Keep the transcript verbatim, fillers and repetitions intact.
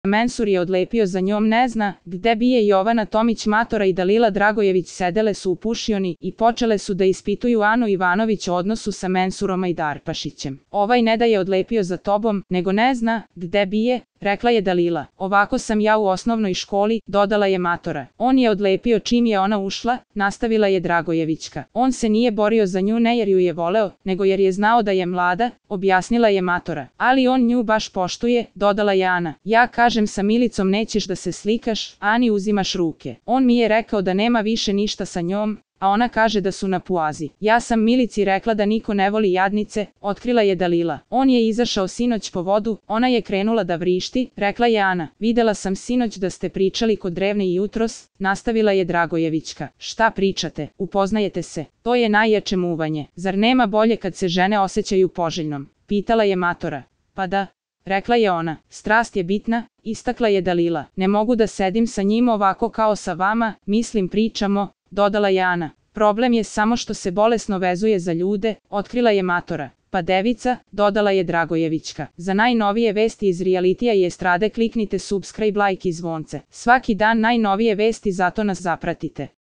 Mensur je odlepio za njom, ne zna gde bi je Jovana Tomić matora i Dalila Dragojević sedele su u pušioni i počele su da ispituju Anu Ivanović o odnosu sa Mensurom Ajdarpašićem. Ovaj ne da je odlepio za tobom, nego ne zna gde bi je, rekla je Dalila. Ovako sam ja u osnovnoj školi, dodala je matora. On je odlepio čim je ona ušla, nastavila je Dragojevićka. On se nije borio za nju ne jer ju je voleo, nego jer je znao da je mlada, objasnila je matora. Ali on nju baš poštuje, dodala je Ana. Ja kažem sa Milicom nećeš da se slikaš, Ani uzimaš ruke. On mi je rekao da nema više ništa sa njom, a ona kaže da su na puazi. Ja sam Milici rekla da niko ne voli jadnice, otkrila je Dalila. On je izašao sinoć po vodu, ona je krenula da vrišti, rekla je Ana. Videla sam sinoć da ste pričali kod Drevne i jutros, nastavila je Dragojevićka. Šta pričate, upoznajete se, to je najjače muvanje. Zar nema bolje kad se žene osjećaju poželjnom, pitala je matora. Pa da, rekla je ona. Strast je bitna, istakla je Dalila. Ne mogu da sedim sa njim ovako kao sa vama, mislim pričamo, dodala je Ana. Problem je samo što se bolesno vezuje za ljude, otkrila je matora. Pa devica, dodala je Dragojevićka. Za najnovije vesti iz realitija i estrade kliknite subscribe, like i zvonce. Svaki dan najnovije vesti, zato nas zapratite.